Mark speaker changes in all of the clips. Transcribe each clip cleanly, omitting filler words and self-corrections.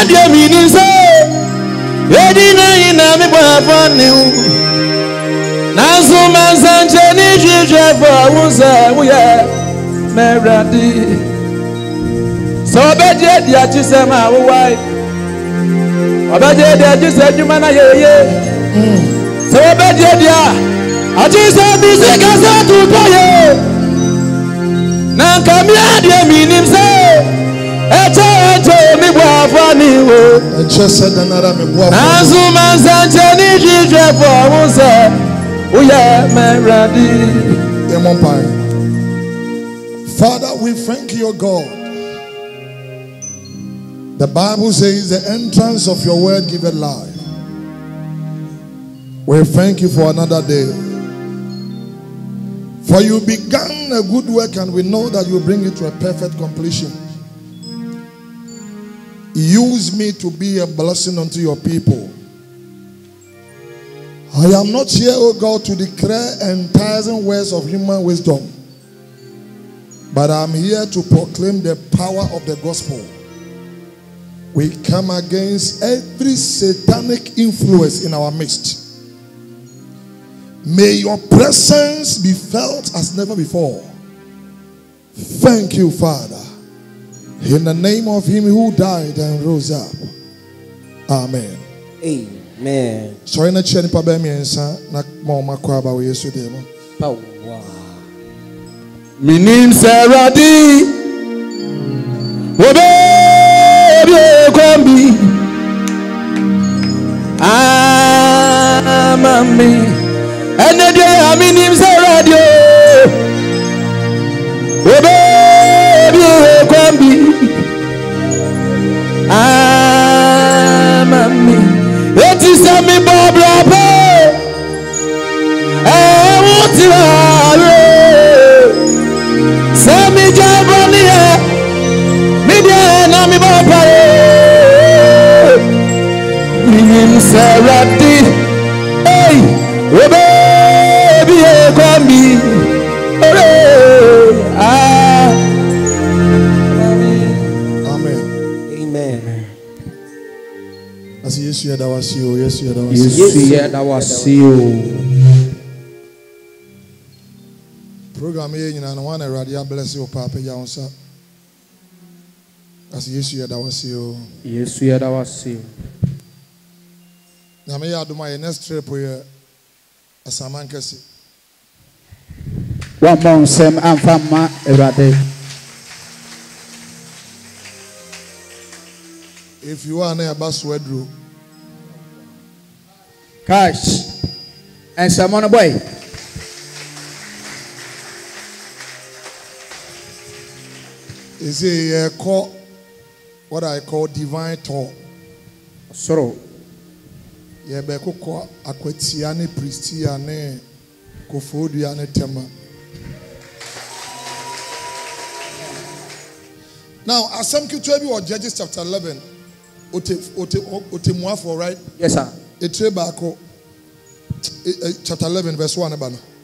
Speaker 1: dear meaning so. Yedina in a me Nazuma Sanchani Java was we are Meradi. So Bedia Diachisama, why? Abadia just said you man, so Bedia, I just said music as I do for you. Now come here, dear meaning say, me boy, I just said another me boy. Nazuma Sanchani Java was
Speaker 2: Father, we thank you, God. The Bible says the entrance of your word giveth life. We thank you for another day. For you began a good work and we know that you bring it to a perfect completion. Use me to be a blessing unto your people. I am not here, O God, to declare enticing words of human wisdom, but I am here to proclaim the power of the gospel. We come against every satanic influence in our midst. May your presence be felt as never before. Thank you, Father. In the name of him who died and rose up. Amen.
Speaker 3: Amen.
Speaker 2: Sorry, na cheni pa be miensa na mama kwa ba we Yesu de mo.
Speaker 3: Power.
Speaker 1: Minim Saradi. Obe kwambi. Mami. Ene dia minim Saradi. Obe kwambi. Mami. It is a me Bobra. I want to send me Javonia. Media, Nami Bobra. Minim Sarati. Hey, baby, Kwambi.
Speaker 2: Yes, that was you. Yes, that was
Speaker 3: you. Yes, that was you.
Speaker 2: Program here, you know, I want to radio bless you, Papa Johnson. As yes, that was you.
Speaker 3: Yes, that was you.
Speaker 2: Now, may I do my next trip here? As a man can see.
Speaker 3: One more, Sam, and Fama, Erade.
Speaker 2: If you are near Baswedru.
Speaker 3: Cash and someone boy.
Speaker 2: Is a call what I call divine talk.
Speaker 3: Sorrow.
Speaker 2: Yeah, Beko Aquetiane Pristiane Kofodiane Tema. Now, as some Kituebi or Judges chapter 11, Otemuafo, right?
Speaker 3: Yes, sir.
Speaker 2: Chapter 11, verse 1.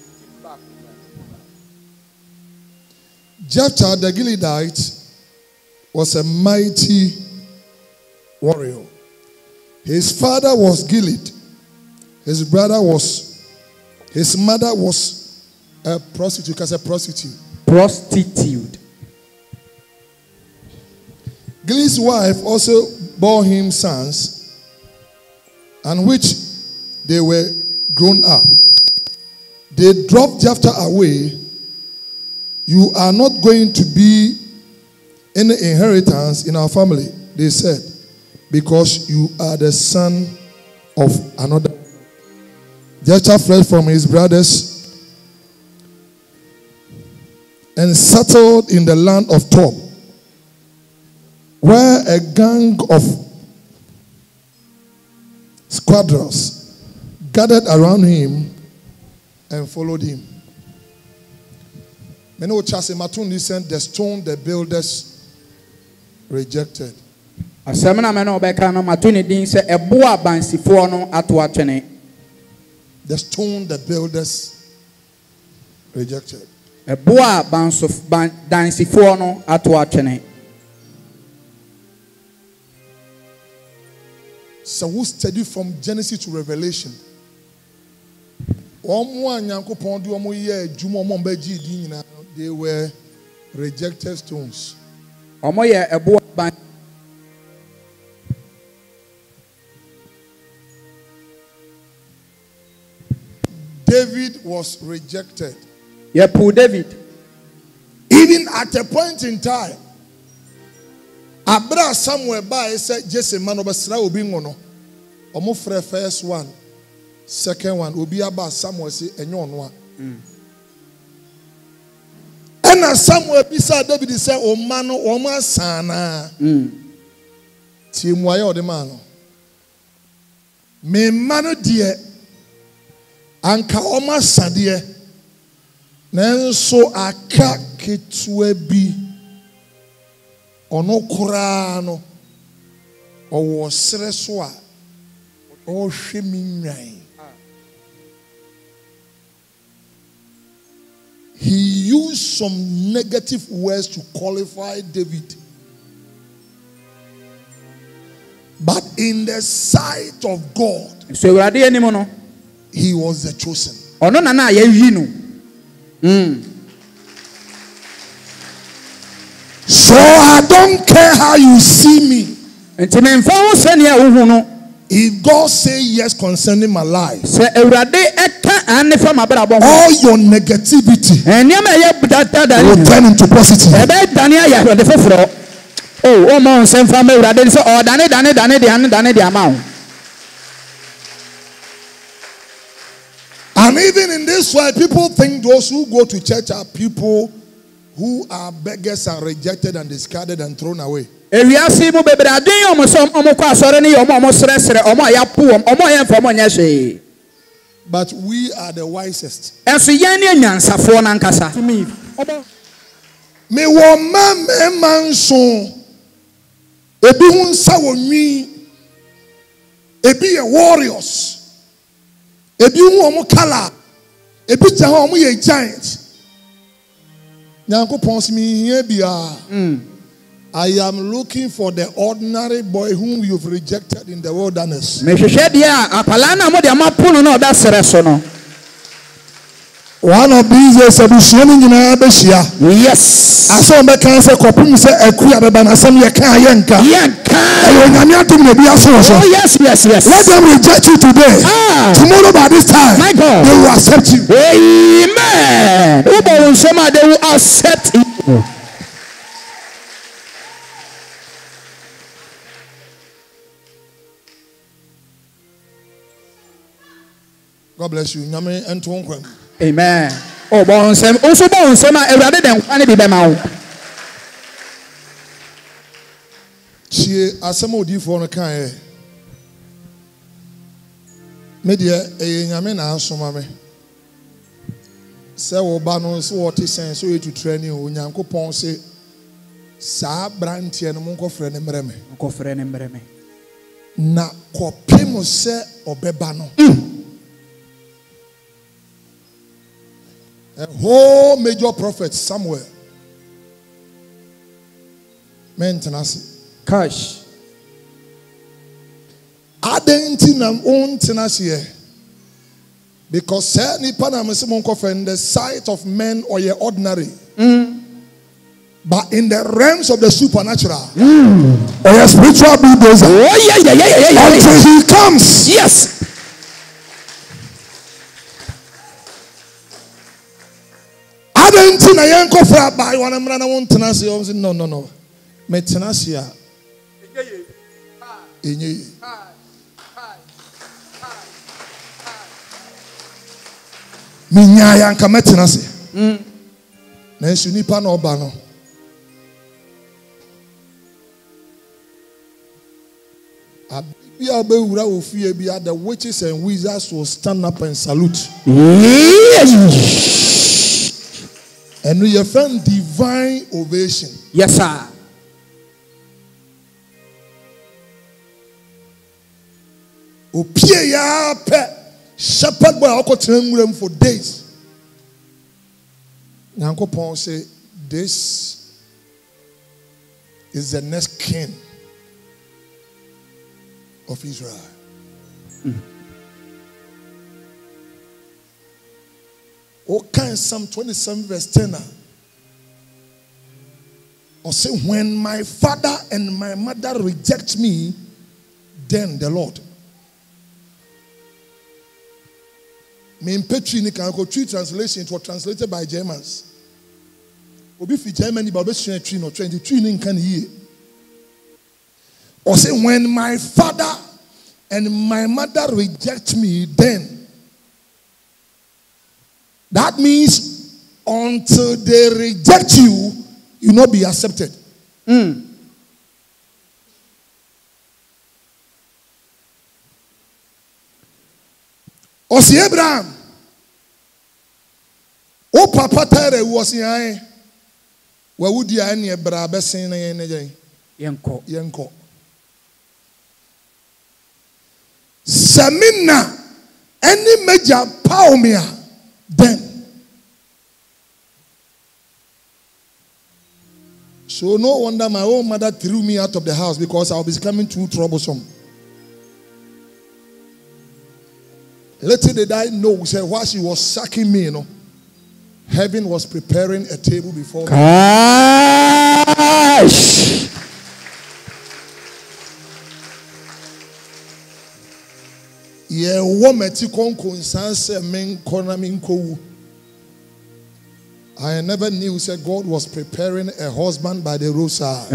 Speaker 2: Jephthah the Gileadite was a mighty warrior. His father was Gilead. His mother was a prostitute. Because a prostitute.
Speaker 3: Prostitute.
Speaker 2: Gilead's wife also bore him sons, and which they were grown up. They dropped Jephthah away. You are not going to be any inheritance in our family, they said, because you are the son of another. Jephthah fled from his brothers and settled in the land of Tob, where a gang of squadrons gathered around him and followed him. Many of Chase Matun sent the stone the builders rejected.
Speaker 3: Asemana meno beka no matuni din se eboa bansifo no ato atwene.
Speaker 2: The stone the builders rejected.
Speaker 3: Eboa bansifo no ato atwene.
Speaker 2: So who study from Genesis to Revelation? They were rejected stones. David was rejected.
Speaker 3: David.
Speaker 2: Even at a point in time, Abra somewhere by said Jesse man obesra obi ngono. Omo frɛ first one, second one, obi aba somewhere say enyo ono a. And somewhere beside David say o man no o ma sana. Ti mu aye o de man no. Me man no de anka o ma sade. Nanso aka ketua bi ono kura no owo sere so a o hwe mi nwan. He used some negative words to qualify David, but in the sight of God he was the chosen. So I don't care how you see me. If God say yes concerning my life, all your negativity will turn into positive. And even in this way, people think those who go to church are people who are beggars and rejected and discarded and thrown away. But we are the wisest. Me wo manso ebi hun sa wonwi ebi ye warriors ebi hu omo kala ebi ja ho omo ye giant. I am looking for the ordinary boy whom you've rejected in the wilderness. One of these days, yes. I saw my cancer copy say a queer and some yanka. Oh, yes. Let them reject you today. Tomorrow by this time, my God, they will accept you. Amen. They will accept you. God bless you. Amen. Oh, bonsem. Also, bonsem. Rather than any be bema. She asemo di for no kan. Media e nyame na asoma me. Se wo ba no so what sense so to training o Nyankopon se sa brantie no monko frɛ ne mreme. Monko frɛ ne mreme. Na kopem se obeba no. A whole major prophet Samuel. Maintenance. Cash. Adentinam own tenacia. Because certain Panama in the sight of men or your ordinary. But in the realms of the supernatural. Or your spiritual bulldozer. Oh, yeah. Until he comes. Yes. No. Metenasia. Minya yanka metenase. Na nsu nipa na oba no. Abia be wura ofie bia the witches and wizards will stand up and salute. And we have found divine ovation. Yes, sir. Opie ya pe shepherd boy akotenwuram for days. Nyankopon say this is the next king of Israel. Okay, Psalm 27 verse 10. Or say, when my father and my mother reject me, then the Lord. Me Petri ni kan ko tree translation, it was translated by Germans. Obi fi Germany ba be sua tree no 23 ni kan yie. Or say, when my father and my mother reject me, then. That means until they reject you, you will not be accepted. Or see Abraham. O papa tere was in where would you any Abraham sin Yanko. Samina any major paumia then. So no wonder my own mother threw me out of the house because I was becoming too troublesome. Little did I know, say, while she was sacking me, heaven was preparing a table before me.
Speaker 3: Gosh.
Speaker 2: Yeah, woman, I never knew, said God was preparing a husband by the roadside.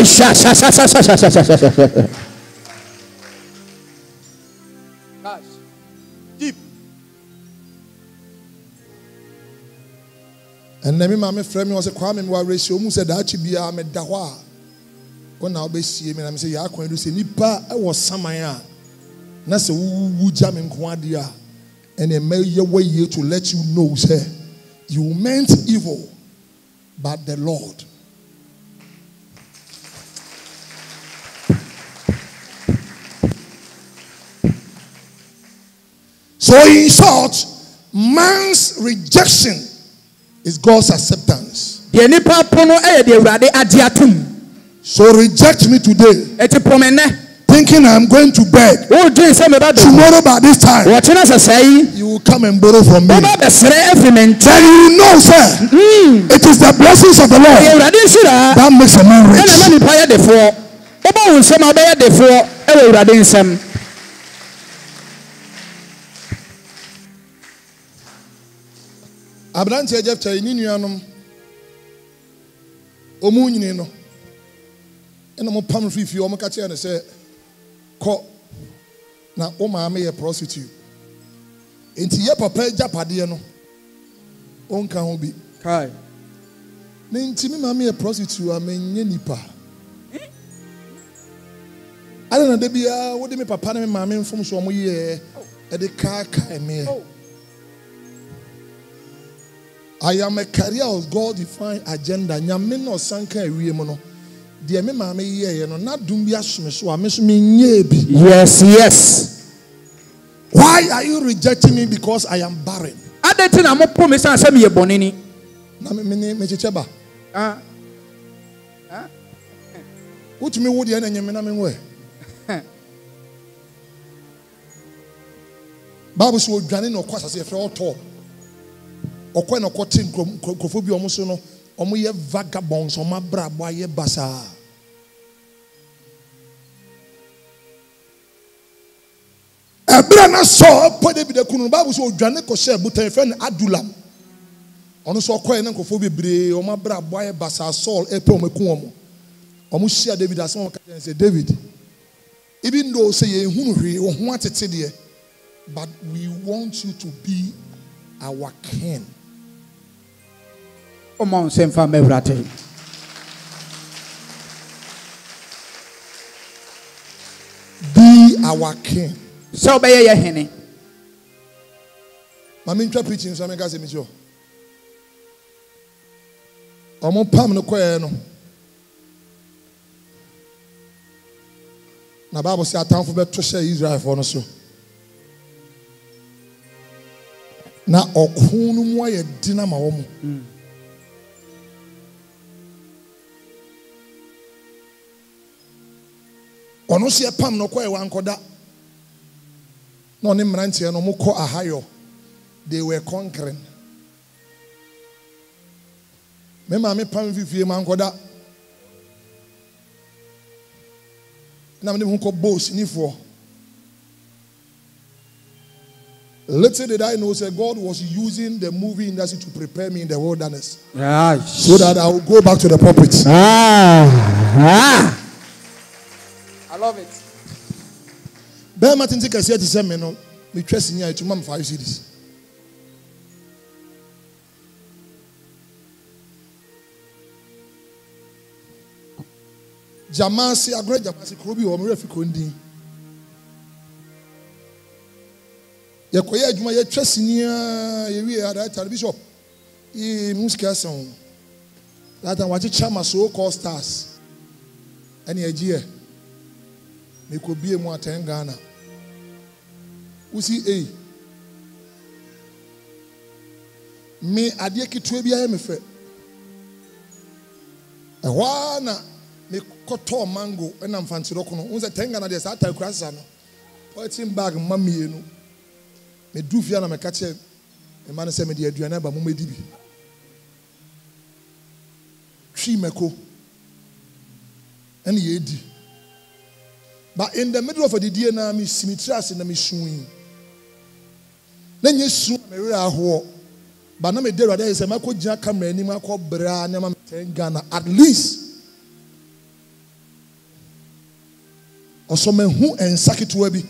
Speaker 3: Deep.
Speaker 2: And then my friend was a Kwame ratio, who said that should be a medawa. When I'll be seeing me, I'm saying, I can't do say, Nipa, I was Samaya. That's a woo jam in Quadia. And a may your way here to let you know, sir. You meant evil, but the Lord. So in short, man's rejection is God's acceptance. So reject me today. Thinking I'm going to bed. Tomorrow by this time, you will come and borrow from me. Then you know, sir, it is the blessings of the Lord that makes a man rich. Abranche Jeff Chai ni nuanom omu nyine no ena mo pam fifi o mo ka che na say ko na o ma me ye prostitute enti ye papa japade no onka ho bi
Speaker 3: kai
Speaker 2: na enti me ma me ye prostitute amenye nipa ala na de bia wo de me papa na me ma me mfom so mo ye e de ka me. I am a career of God-defined agenda. Nyame no sanka ewie mo no. De me ma me ye no na dum bia some so me so me nye bi.
Speaker 3: Yes.
Speaker 2: Why are you rejecting me because I am barren?
Speaker 3: Adeti na mo promise an say me ye bonini.
Speaker 2: Na me checheba. What me wo de na nyame na me nwe. Bible so dwane no kwasa se fre oto. Okwe no kote nkrofo bi omuso no omo ye vagabonds o mabrabo aye basa. Ebra na so pode bi de kunu Bible so odwane ko share butan friend Adulam. Ono so okwe na nkrofo bebre o mabrabo aye basa Saul epe omeku omo. Omo share David asem ka say David. Even though say ye hunu hwe wo ho atete de, but we want you to be our king. Be our king.
Speaker 3: So be ye hene.
Speaker 2: Mami ntwa preaching so ameka se mi jo. Omo pam no kwae no. Na Bible say atamfo beto hye Israel for no so. Na okunu mu aye dina ma wo mu. Ono se pam no kwa e wankoda. No ne mrantie no mo kɔ Ahayo. They were conquering. Me mama pam fifie mankoda. Na me ko boss ni for. Little did I know, say God was using the movie industry to prepare me in the wilderness. So that I will go back to the pulpit.
Speaker 3: I love it.
Speaker 2: Ben Martin take a to say me no, me trust in you to mom 5 CDs. Jamasi, a great Jamasi Krobi or Murafi Kundi. Yakoya Juma, your trust in you, you are at Bishop. He Muska song. That I want to chama so called stars. Any idea? Me could be a more 10 Ghana. We see me adieki tuebia me fe. E wana me koto mango na mfanti roko no. Unse 10 Ghana de sa ta krasa no. Poitin bag mamie no. Me dufia na me kache me man se me de aduane ba mo medi bi. Twi meko. Ene ye di. But in the middle of the day na me simitrias na me suin. Na nye su me we aho. But na me dey rather say mako gina camera ni mako bra na ma 10 Ghana at least. Also me hu ensaketwa bi.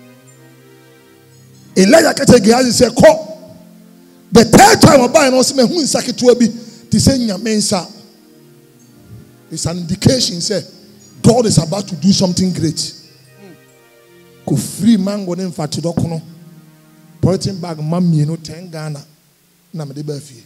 Speaker 2: Elijah kete Gehazi say ko. The third time oba no say me hu ensaketwa bi. Ti say nyamensa. It's an indication say God is about to do something great. Ko free mango ne mfati dokono. Pointing bag mamie no 10 Ghana na me de ba fie.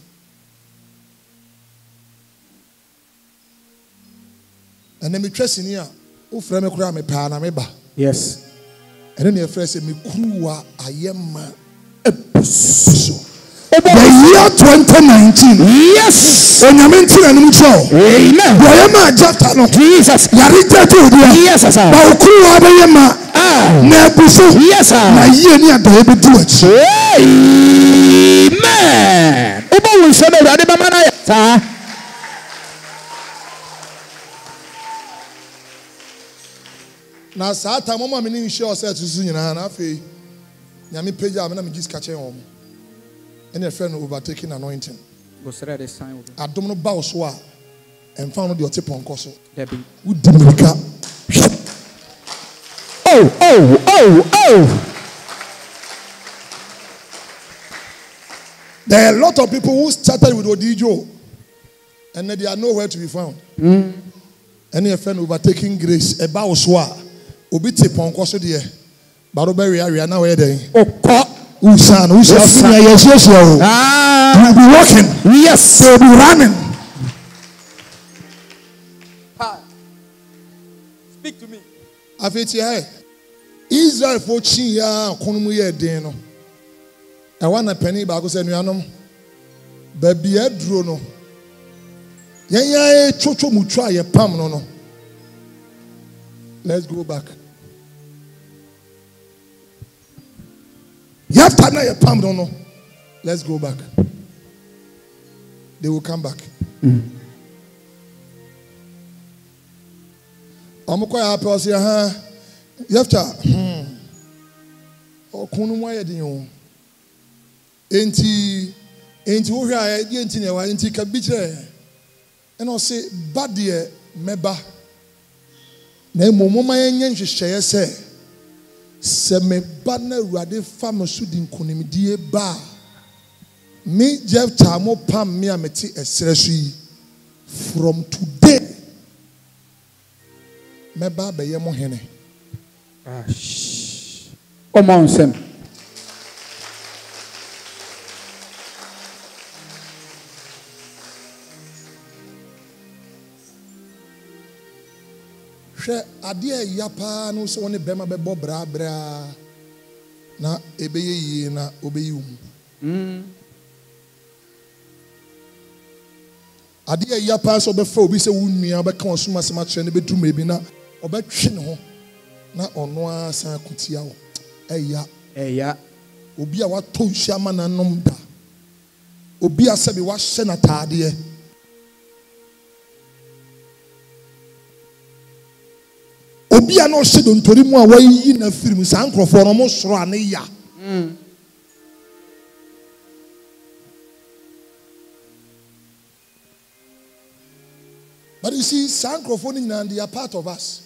Speaker 2: And then me trust in here. O frɛ me kura me pa na me ba.
Speaker 3: Yes.
Speaker 2: And then your friend say me kruwa ayema episo. The year 2019.
Speaker 3: Yes.
Speaker 2: Onyamentin anim cho.
Speaker 3: Amen.
Speaker 2: Ayema jafta no.
Speaker 3: Jesus.
Speaker 2: Yari tetu dia.
Speaker 3: Yes, sir.
Speaker 2: Ba kruwa ayema. Na episo.
Speaker 3: Yes, sir.
Speaker 2: Na ye ni adaye be do achi.
Speaker 3: Amen. Oba wo se be ade ba mana ya sa.
Speaker 2: Na saa ta mama me ni share set susu nyina na afei nyame pagya me na me gis ka chen hom ene friend overtaking anointing
Speaker 3: Go sere the sign.
Speaker 2: adom no ba wo so a emfa no de oteponko so
Speaker 3: There be.
Speaker 2: wudi mirika.
Speaker 3: Oh.
Speaker 2: There are a lot of people who started with Odijo and they are nowhere to be found. Any friend overtaking grace eba wo so a obi teponko so de baro be ria na we dey
Speaker 3: Okọ.
Speaker 2: usan yes you will be walking.
Speaker 3: Yes.
Speaker 2: You will be running.
Speaker 3: Speak to me.
Speaker 2: Afeti Israel for chin ya konumu ye den no. E wana penny ba ko se nuanom. Ba bia duro no. Yen ya chocho mutwa ye pam no no. Let's go back. You have to know your palm, don't know. Let's go back. They will come back. I'm quite happy. I say, you have to. Oh, kunu mo yedi yo. Enti wo hwa ye enti ne wa enti ka bi kire. And I say, bad de meba. Na momoma yenye nhwehweye se me ba na Awurade fa me so di nkonimdie ba me Jeff Tamo pam me ameti esere so yi from today me ba be ye mo hene
Speaker 3: Come on, Sam.
Speaker 2: Adia yapa no so ne bema be bobra bra na ebeye yi na obeyi um Adia yapa so be fa obi se wunua be kan so masema kire ne be dum ebi na obetwe ne ho na ono asan kutia wo
Speaker 3: Eya.
Speaker 2: obi a wato nhia ma nanom da obi a sebi wa hye na taade obi a no hye dontori mu a wayi na firim san krofo no mo soro ane ya But you see, san krofo ni nyina they are part of us.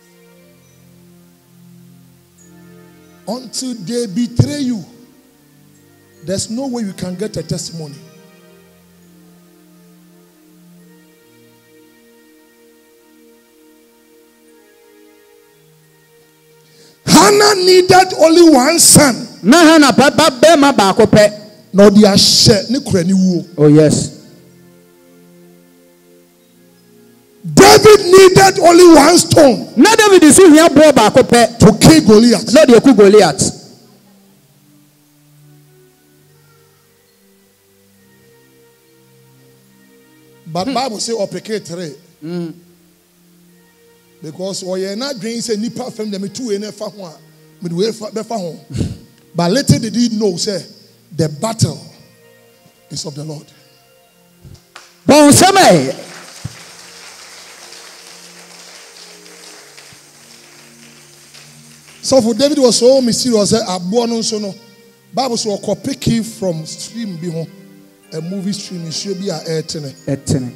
Speaker 2: Until they betray you, there's no way you can get a testimony. Hannah needed only one son.
Speaker 3: Na Hannah papa bema baako pɛ.
Speaker 2: No dia hye ne kura ni wuo.
Speaker 3: Oh yes.
Speaker 2: David needed only one stone.
Speaker 3: Na David is here boɔ baako pɛ.
Speaker 2: To kill Goliath.
Speaker 3: Na de ku Goliath.
Speaker 2: But Bible say opeke 3. Because oye na dwen say nipa fam dem two na fa ho a me de we fa be fa ho. But little did he know say the battle is of the Lord.
Speaker 3: Bon seme.
Speaker 2: So for David was so mysterious say abo no so no. Bible say o pick from stream bi ho. A movie stream is should be a etene.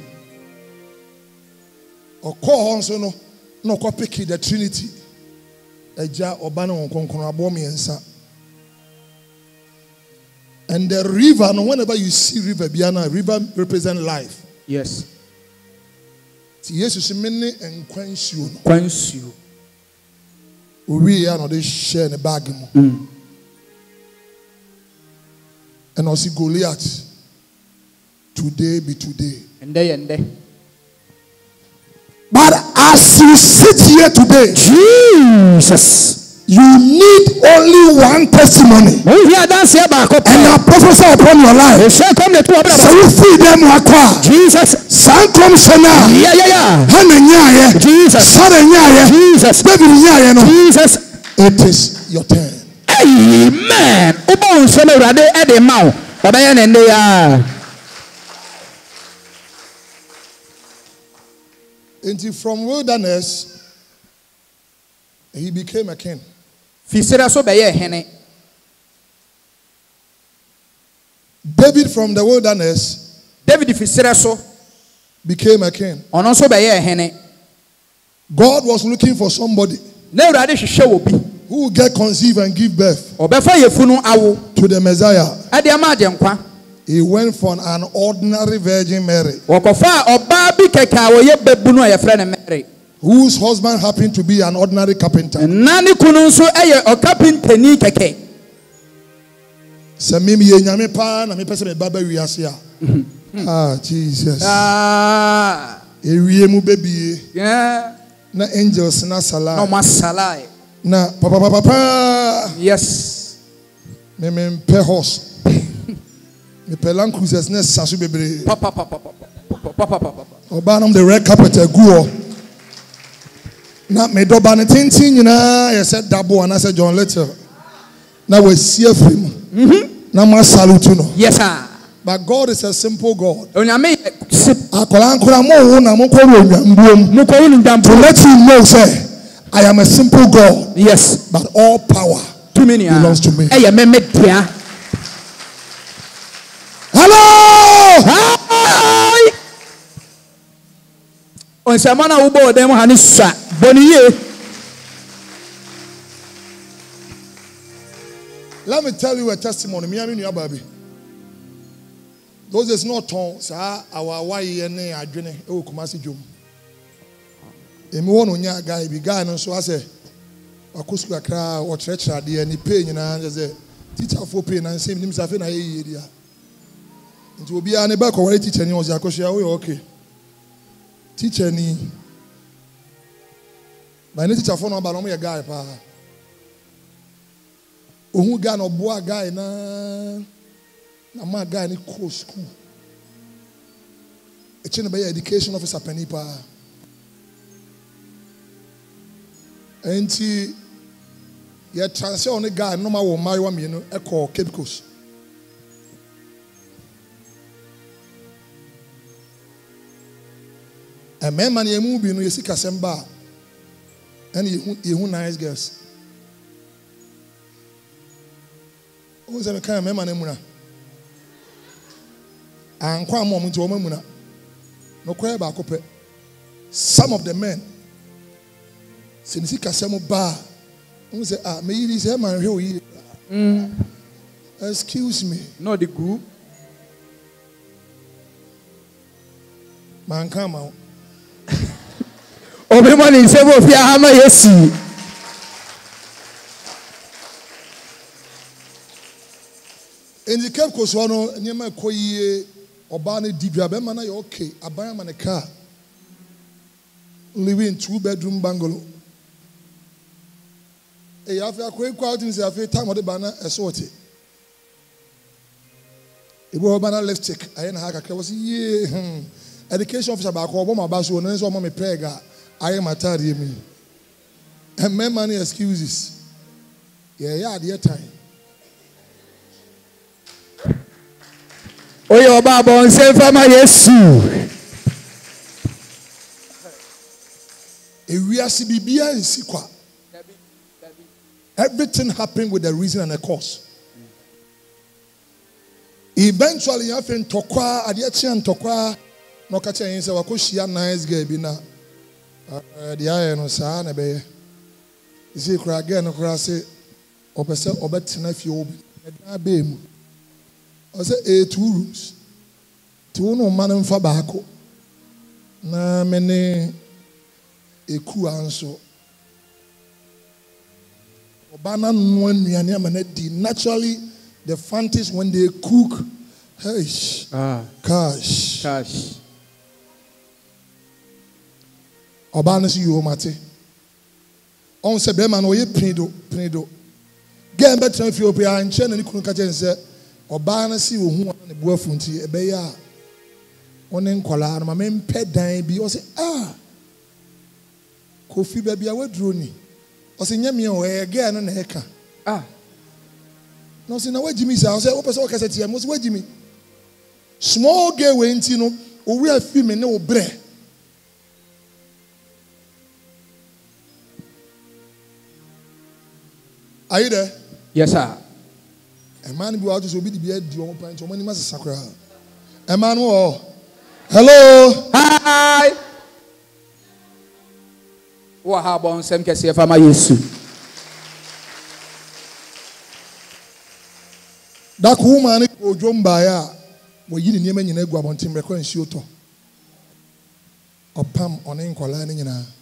Speaker 2: Or call so no pick the Trinity. Eja obana onkonkon abo miensa. And the river, no, whenever you see river, river represent life.
Speaker 3: Yes.
Speaker 2: Jesus many and quench you. We are not they share the bag. And also Goliath. Today be today.
Speaker 3: And day.
Speaker 2: But as you sit here today,
Speaker 3: Jesus,
Speaker 2: you need only one testimony. And I prophesy upon your life. So you feed them
Speaker 3: Jesus.
Speaker 2: Sankom Sena.
Speaker 3: Yeah. Jesus. Jesus. Jesus.
Speaker 2: It is your turn.
Speaker 3: Amen.
Speaker 2: And from wilderness, he became a king. David from the wilderness became a king. God was looking for somebody who will get conceived and give birth to the Messiah. He went for an ordinary Virgin Mary, whose husband happened to be an ordinary carpenter. Jesus. Na angels na salai. Na papa.
Speaker 3: Yes.
Speaker 2: Me horse. Me pelan cruises na sasu bebre.
Speaker 3: Papa.
Speaker 2: Obanam the red carpet guo. Na me do ba ne tintin nyina ye said dabo and I said John Little. Na we see afrim. Na ma salute no.
Speaker 3: Yes sir.
Speaker 2: But God is a simple God. To let
Speaker 3: Onyame
Speaker 2: you know, say, I am a simple God.
Speaker 3: Yes.
Speaker 2: But all power belongs to me. Hello.
Speaker 3: Hi.
Speaker 2: Let me tell you a testimony. Baby. Those is not tongues. Our why and I drink. Oh, Kumasi Jum. Emi won onya guy bi guy no so ase akosu akra o treacher de ani pay nyina say teacher for pay na same nim safe na ye dia nti obi a ne ba ko wale teacher ni o say akosu we okay teacher ni ba ne teacher for no ba no ye guy pa ohun guy no boa guy na ma guy ni ko school e chine be education officer penipa. And Ye transfer on the guy no matter what marry one me no e call Cape Coast. A man ye mu bi no ye sika semba and ye nice girls. O se me kan me man emu na. An kwa mo nti o mamu na. No kwa ba kope. Some of the men since sika semu ba o say me yi say man hwe o yi. Excuse me.
Speaker 3: No the group.
Speaker 2: Man come out.
Speaker 3: Obi mo ni se bo fi ahama Yesu.
Speaker 2: In the Cape Coast one nyema koyie oba na dibia be man na you okay aban man car living 2-bedroom bungalow. E ya fi akoy kwa tin say afi time ode ba na esorti. E bo ba na left check aye na ha kakra was ye education officer ba ko obo ma ba so no so mo me prega aye matari mi. And men money excuses. Yeah, the time.
Speaker 3: Oye oba bon se fama Yesu.
Speaker 2: Ewiase bibia nsikwa. Everything happened with a reason and a cause. Eventually, you have to tokwa, adiachi tokwa. No kacha yin se wakoshia nice girl bi na. The aye no sa na be. Isi kura again no kura se opese obetina fi obi. Na be mu. O say 2 rooms. 2 no man mfa baako. Na mene eku anso. Obana no anuane amana di. Naturally the fancies when they cook, hey, cash. Obana si yo mate. On se be man oye pinido. Get better if you be an chen ni kunu ka chen se obana si wo hu na buafu nti ebe ya onen kwala na ma mempe dan bi o se Kofi baby awaduro ni o se nyame o e ge no na e ka no se na wagimi sa o se o pese o kase tie mo se wagimi small girl we nti no o wi afi me ne o bre. Are you there?
Speaker 3: Yes, sir.
Speaker 2: A man be out to be the beard, the own pint, or money must sacra. A man, hello.
Speaker 3: Hi. What happened? Some can say, Fama Yesu.
Speaker 2: That woman, or John Baya, were you near me in a guabantin record and shoto. Or Pam on ankle lining in her.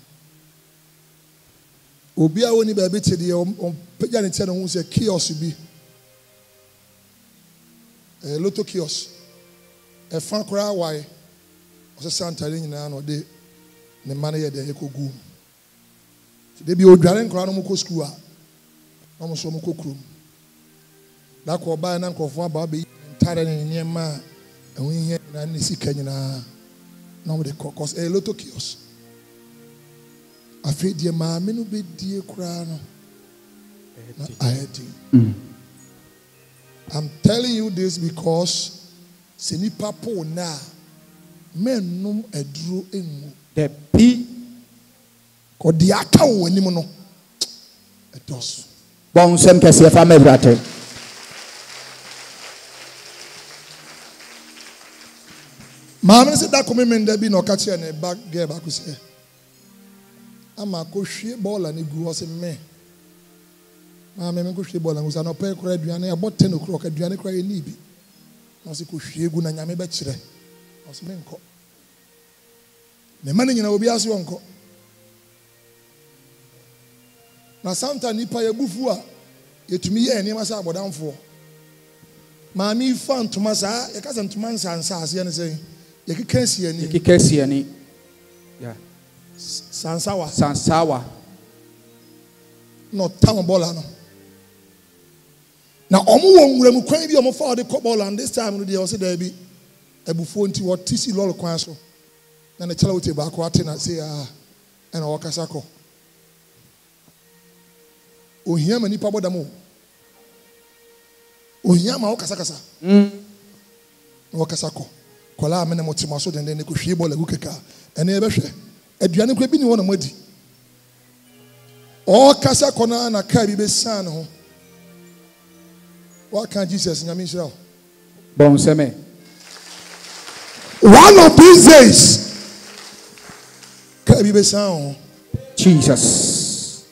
Speaker 2: Obi a woni ba bi te de on pagya ne tse no hu se kiosk bi lotto kiosk e fa kora wai o se santare nyina no de ne mane ye de ekogu de bi odware nkora no mo ko school a no mo so mo ko krum da ko ba na nkofo aba be ntare ne nyema ehun hia na ne sika nyina no mo de cause lotto kiosk. Afraid your mammy no be dear crown. I'm telling you this because Senipa po na men no edru emu.
Speaker 3: The P.
Speaker 2: Ko di aka wo anim no. Etos.
Speaker 3: Bon sem kese fama brate.
Speaker 2: Mammy said that commitment there be no catch and a back girl back say. Ama ko hwie ball ani gu o se me ma me ko hwie ball ani usa no pe kora aduane e bote no kora aduane kora ni bi no se ko hwie gu na nyame be kire o se me nko ne mane nyina obi ase wonko na sometimes nipa ye bufu a yetumi ye eni ma sa abodanfo ma mi fa ntoma sa ye ka se ntoma nsansa ase ne se ye kekasi ani
Speaker 3: Yeah.
Speaker 2: Sansawa. No town baller no. Now omu wo nwura mu kwan bi omu fa de ball and this time no dey o se there be ebufo nti what tisi lol kwan so. Na ne chala wote ba ko ate na say and o kasa ko. ohia ma nipa bodam ohia ma okasa okasa ko kola amene motimo so den ne ko hwie bola gu keka ene ebe hwe aduane ko bi ni wona madi okasa kona na ka bi be san ho what can Jesus nyame shira
Speaker 3: Bon seme.
Speaker 2: One of these days ka bi be san ho
Speaker 3: Jesus.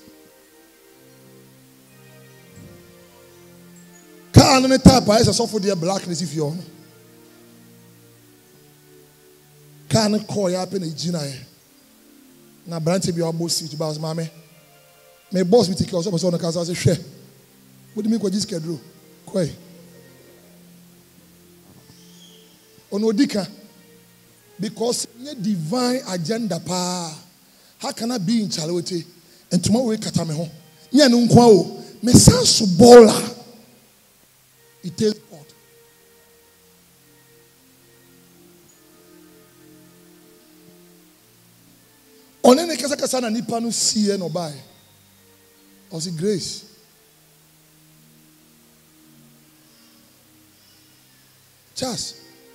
Speaker 2: ka anu ne type is so for the blackness if you on ka ne call ya pe na gina na branch bi obo seat ba mama me boss bi take so na ka say hwe what do you mean ko schedule koi ono dika because nye divine agenda pa how can I be in charity and tomorrow we kata me ho nya no nkwa o me sense bola it tells God onene kasa na nipa no sie no bai o si grace Charles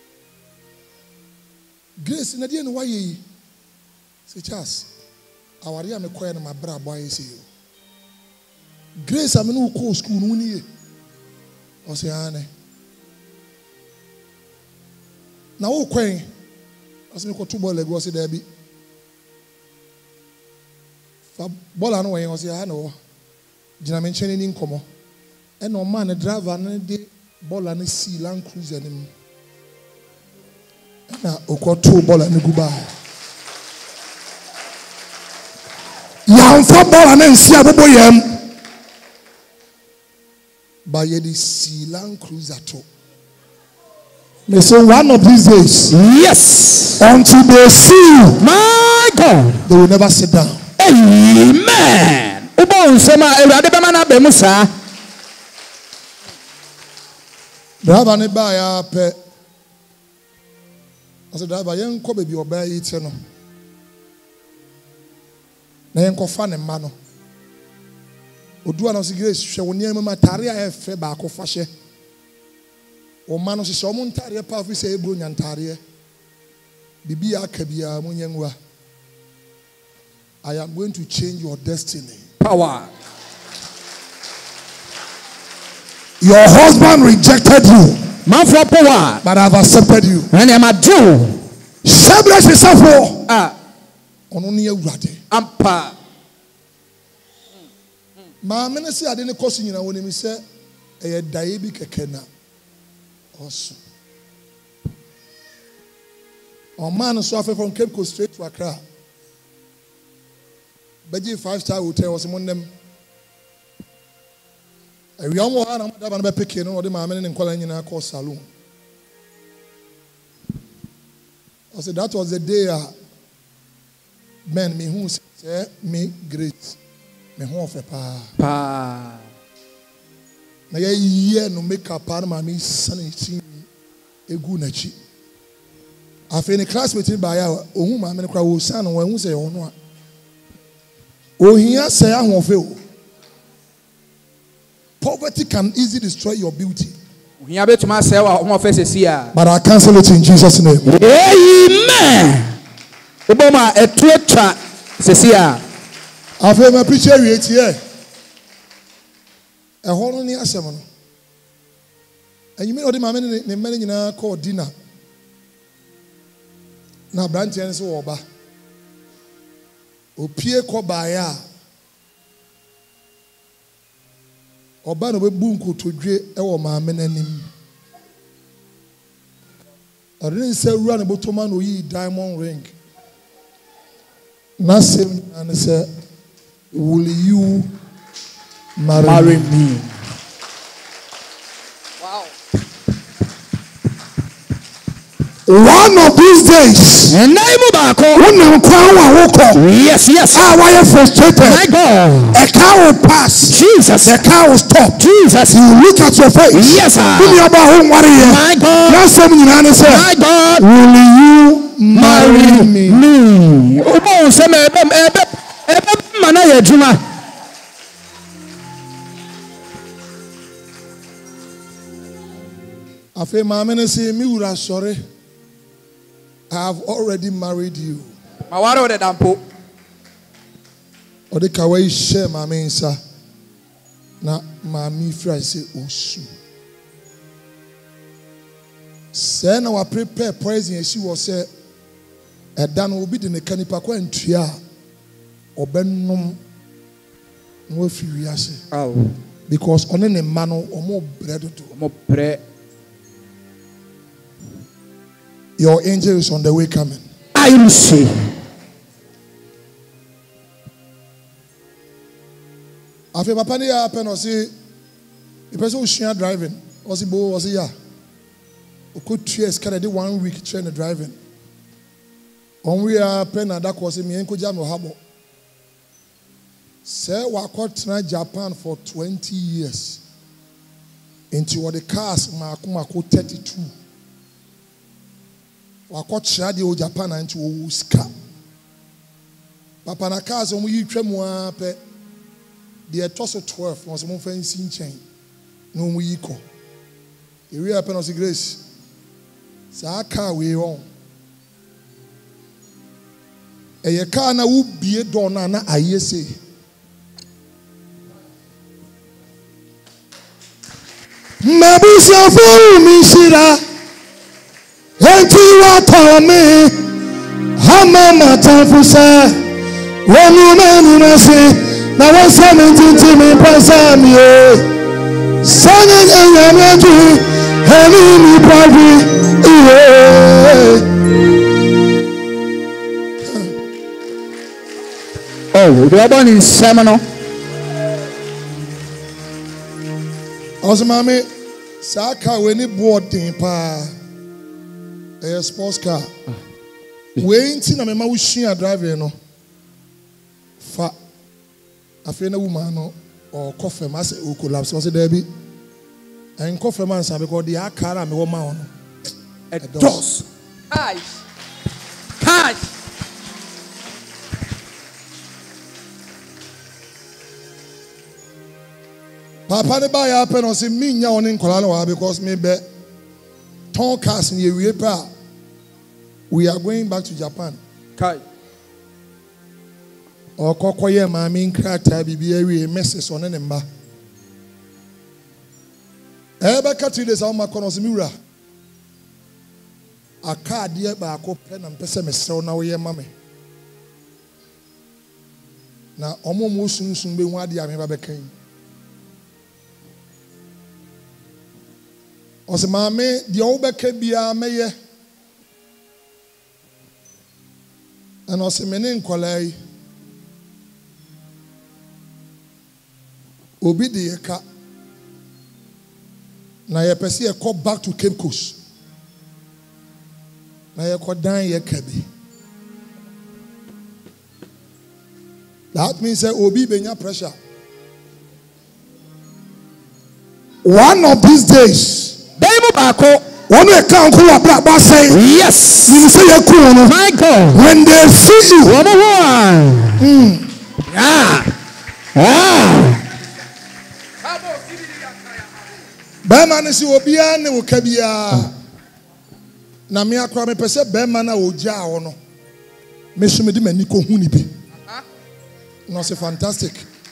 Speaker 2: grace na die no waye say Charles awari am koye na mabra boy say grace am no ko school no ni o say ane na wo kwen o say ko to ball ego say da bi fa ball no wen o say ha no gina me nchene ni nkomo e no man driver no de ball no si Land Cruiser ni na okoto ball no guba ya mfa ball no nsi abobo yam ba ye di si Land Cruiser to me say one of these days
Speaker 3: Yes.
Speaker 2: until they see you
Speaker 3: My God.
Speaker 2: they will never sit down.
Speaker 3: Amen. Ubon sema Ewurade bema na be musa.
Speaker 2: Driver ne ba ya pe ase driver yen ko bebi oba yi te no na yen ko fa ne ma no odua na Grace hwe woni am matare a efe ba ko fa hye o ma no se o mo ntare pa fi se ebro nya ntare bibi aka bia mo nyanwa I am going to change your destiny.
Speaker 3: Power.
Speaker 2: Your husband rejected you,
Speaker 3: Man for power.
Speaker 2: but I have accepted you.
Speaker 3: And I'm a Jew.
Speaker 2: Shabless yourself for
Speaker 3: Ah.
Speaker 2: ono ne awurade.
Speaker 3: Ampa.
Speaker 2: Ma me ne se ade ne koso nyina woni mi se eye dae bi keke na oso. O man so afa from Cape Coast straight to Accra. Beji 5-star hotel was monem. We am one am da ba na be pick no de ma me ne nkwala nyina call saloon. I said that was the day men me who say me great. Me ho of
Speaker 3: Pa.
Speaker 2: na ye ye no make up par ma me sanity egu na chi afi ni classmate ba ya ohun ma me ne kra wo san no hu say ho no a ohia say ahofe o. Poverty can easily destroy your beauty,
Speaker 3: Uhia betuma se wa ho ofese sia.
Speaker 2: but I cancel it in Jesus' name.
Speaker 3: Amen. Uboma etuetwa sesia.
Speaker 2: Afi ma preacher we here e ho no ni asem no anyime odi ma me ne mmene nyina call dinner na branch en so oba opie ko ba ya oba no bebu nkotodwe e wo ma me nanim ɔde nsa wura ne botoma no yi diamond ring na sem na say will you marry me? One of these days,
Speaker 3: yes, yes.
Speaker 2: Why you frustrated?
Speaker 3: My God.
Speaker 2: A car will pass.
Speaker 3: Jesus.
Speaker 2: The car will stop.
Speaker 3: Jesus.
Speaker 2: You look at your face.
Speaker 3: Yes, sir.
Speaker 2: My
Speaker 3: God. My God.
Speaker 2: Will you marry me? Afe maame say mi wura sorry. I have already married you.
Speaker 3: Mawaro de dampo.
Speaker 2: Ode kawai share maame nsa. Na maame fry say osu. Say na wa prepare poison she was say ɛda no obi de ne kanipa kwa ntua obenum no afi wiase. Because on ne ma no omo bread to omo pre. Your angel is on the way coming.
Speaker 3: I will see.
Speaker 2: After papa ni happen or say the person who share driving was he bo was he ya. O could 2 years carry 1 week train driving. On we happen and that was me enko jam no habo. Say wa kwatena Japan for 20 years. Into the cars mako 32. Wakɔkyerɛ deɛ wɔ Japan a nti wɔwɔ sika. Papa na cars wɔn yi twɛ mu ara pɛ deɛ ɛtɔ so 12 wɔn sɛ wɔmfa nsi nkyɛn na wɔn yi kɔ. Ewi apɛ na ɔsi Grace saa car wei wɔn ɛyɛ car na wobie dɔɔ na ayɛ se. Mabusafo mi shira. Enti wa tome hama matafusa wonu manu nase na wasa mintinti mi pasa mi e sanya nyamaju hemi mi pravi iye.
Speaker 3: Oh, we are born in Semino.
Speaker 2: Osmami saka we ni boarding pa. A sports car. Waiting, I'm a machine driving. No, fa. I feel a woman or coffee master who collapse. Was it Debbie? And coffee man, because the car I'm a woman.
Speaker 3: A dos. Cash.
Speaker 2: Papa, the buy up and I say, me, ya on in Colano because maybe. Cars in Europe. We are going back to Japan.
Speaker 3: Kai.
Speaker 2: Or Kokoye Mammy Crata BBA message on an ember. Ever cut this on my corners mirror. A car dear back open and pessimist so now ye mammy. Now almost soon be one day I never came. Ose maame the obeke bia meye and ose mene nkwalai obi de ka na ye pese ye go back to Cape Coast na ye ko dan ye ka bi. That means say obi benya pressure. One of these days one way can't call a black boss say
Speaker 3: yes.
Speaker 2: You say you're cool, no?
Speaker 3: Michael.
Speaker 2: When they see you, Beman is you be an Ukabia. Namia Crame Pese Bemana Oja or no. Miss Medima Nico Hunibi. No, c'est fantastic.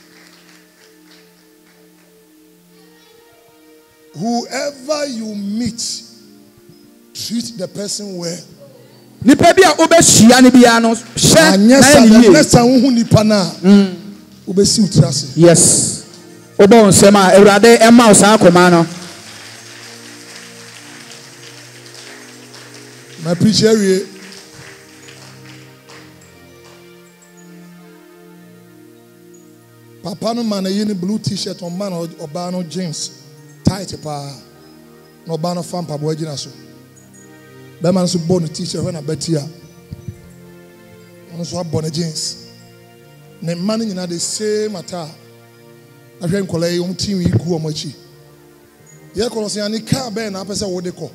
Speaker 2: Whoever you meet, treat the person well.
Speaker 3: Nipa bia obehia ne bia no hye na
Speaker 2: next time who nipa na obesi utrase.
Speaker 3: Yes. Obo nsema Ewurade ema osan akoma no.
Speaker 2: My preacher we Papa no man a blue t-shirt on man or bano jeans. Tight pa no bano fan pa boy gina so be man so born t-shirt when I bet here on so born jeans ne man nyina the same attire ahwe nkolai um team yi gu omachi ye kono se ani car be na pese wo de ko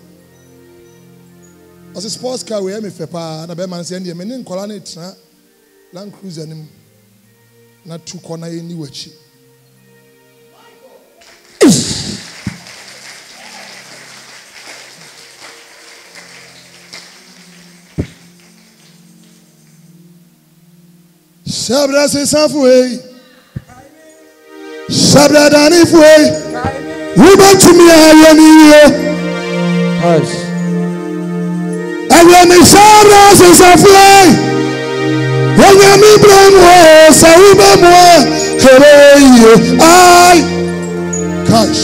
Speaker 2: as sports car we me fe pa na be man se ndie me ne nkola na tra Land Cruiser nim na tu kona ye ni wachi. Shabra Safway. Shabra Danifway. Woman to me, I am
Speaker 3: Yes.
Speaker 2: and when the Shabra Safway. When you meet them, I cash.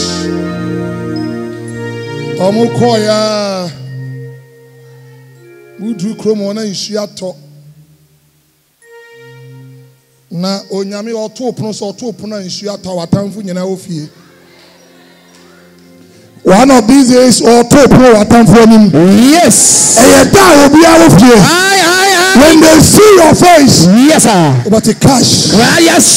Speaker 2: Omukoya. Mudu kromona insuato. Na onyame oto pono so oto pono insuato watamfu nyina ofie. One of these days oto pono watamfu anim.
Speaker 3: Yes.
Speaker 2: Eyeda obi awofie. When they see your face,
Speaker 3: Yes, sir.
Speaker 2: but a cash.
Speaker 3: Yes.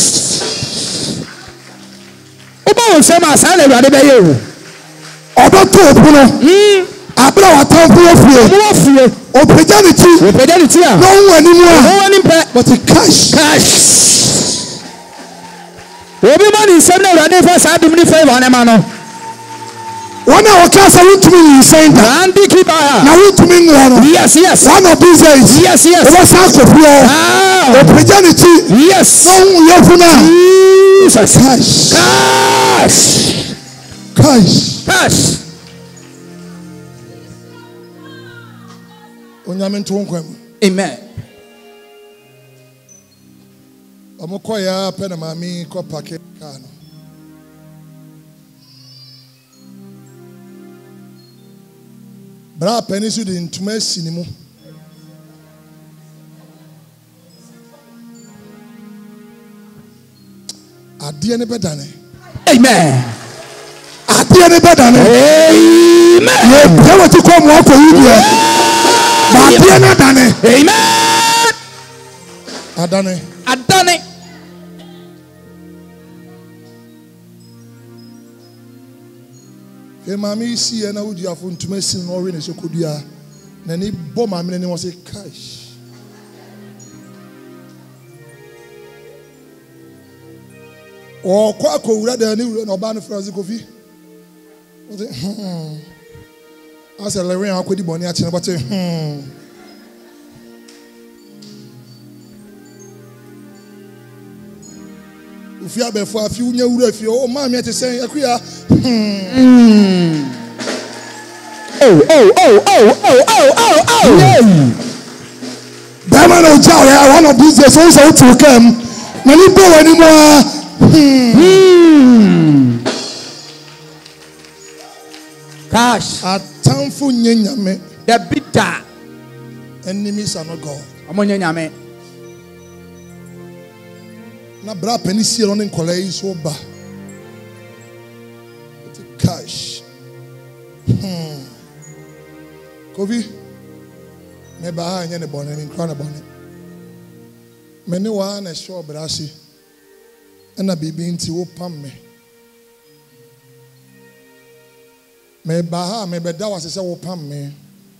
Speaker 3: Oba say ma say na Awurade be ye.
Speaker 2: Oba to pono. Abra watamfu ofie.
Speaker 3: Mo fie.
Speaker 2: Opportunity.
Speaker 3: We pede ni ti a.
Speaker 2: No one anymore.
Speaker 3: No one pe.
Speaker 2: But a cash.
Speaker 3: Cash. Obi ma ni nsem na Awurade fa sa dum ni favor na ma no.
Speaker 2: One hour class I went to me in center.
Speaker 3: Andi keeper.
Speaker 2: Now went to me in
Speaker 3: Yes, yes.
Speaker 2: one of these days.
Speaker 3: Yes, yes.
Speaker 2: What's out of here? Opportunity.
Speaker 3: Yes.
Speaker 2: No, you're for now.
Speaker 3: Jesus.
Speaker 2: Cash.
Speaker 3: Cash.
Speaker 2: Cash.
Speaker 3: Cash. Amen.
Speaker 2: Omokoya pena mami ko pake kano. Bra penisu di ntuma sinimu. Adie ne bedane.
Speaker 3: Amen.
Speaker 2: Adie ne bedane.
Speaker 3: Amen.
Speaker 2: Ye pewo ti ko mo ko yi die. Ba adie ne dane.
Speaker 3: Amen.
Speaker 2: Adane.
Speaker 3: Adane.
Speaker 2: Ke mami si e na udi afo ntuma sin no we ne sokodua. Na ni bo mami ne won say cash. O kwa ko wura da ni wura na oba no Francis Kofi. O say asa lewen akodi boni a chene but Ufi abefo afi unya wura fi o ma mi te sen akuya
Speaker 3: Oh.
Speaker 2: that man o jaw one of these days so to come na ni bo anymore
Speaker 3: Cash.
Speaker 2: atamfo nyanyame
Speaker 3: The bitter.
Speaker 2: enemies are not God
Speaker 3: Amonye nyame.
Speaker 2: na bra pani sie no ne nkola yi so ba cash Kofi me ba ha nya ne bone me nkra na bone me ne wa na show brasi na bibi nti wo pam me ba ha me be da wa se wo pam me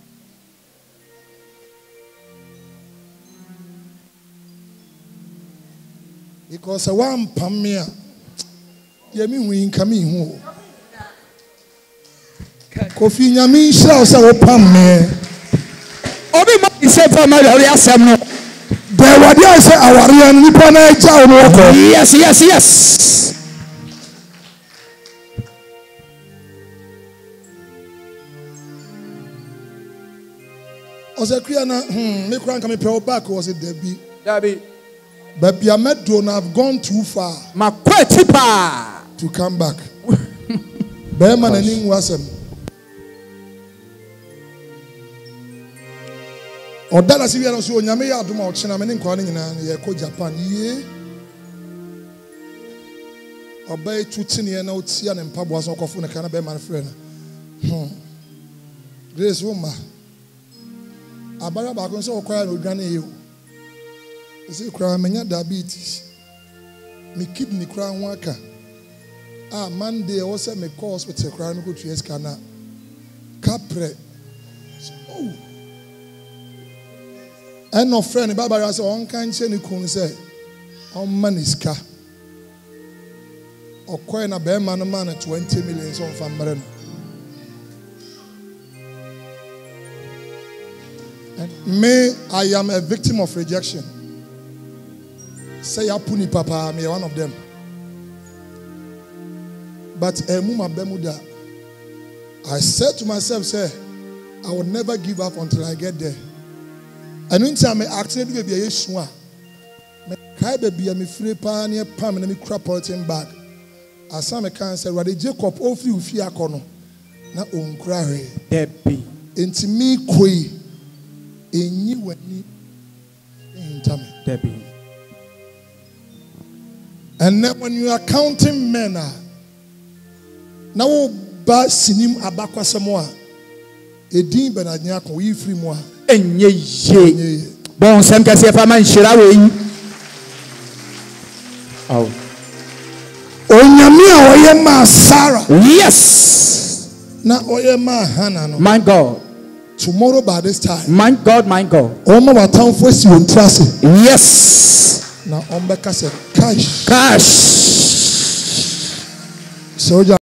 Speaker 2: because one pam me ye mi hu nka me hu Kofi nyame shira se wo pam me
Speaker 3: Obi ma say for my asem no.
Speaker 2: there were there say aware nipa na eja o ko
Speaker 3: Yes.
Speaker 2: Osekria na me kura nka me pe o back was it Debbie
Speaker 3: Dabi.
Speaker 2: but be amedo na have gone too far
Speaker 3: Makweti pa.
Speaker 2: to come back be man ani nwu asem odala si wi na so onyame ya adoma o chena me ne nkwa ne nyina ye ko Japan ye obey tutine na otia ne mpaboa so kofo ne kana be man frɛ na Grace Woma abara ba ko so okwara na odwane ye o ese kura menya diabetes me kidney kura ho aka Monday I was at my hospital kura no go to scanner capre oh and no friend Barbara say on kan che ni kun say on maniska okoy na be man man 20 million so on famre no me I am a victim of rejection Say Yapuni Papa, me one of them. But Muma Bemuda, I said to myself, say, I will never give up until I get there. And when I accident to be a Yeshua, me kai baby me free pan near Pam and me crap polythene bag. As some can say, what Jacob all free with Fiacono. Na uncry.
Speaker 3: Debbie.
Speaker 2: Into me koi. In you when me in time.
Speaker 3: Debbie.
Speaker 2: And then when you are counting men, now ba sinim abakwa samoa. Edin benanya ko yi free mo.
Speaker 3: Enye ye. Bon sem kase fa man shira we yi. Oh.
Speaker 2: Onyame a oye ma Sarah.
Speaker 3: Yes.
Speaker 2: Na oye ma Hannah no.
Speaker 3: My God.
Speaker 2: Tomorrow by this time.
Speaker 3: My God, my God.
Speaker 2: Oma wa town for si won trase.
Speaker 3: Yes.
Speaker 2: Na ombeka se cash.
Speaker 3: Cash.
Speaker 2: Soldier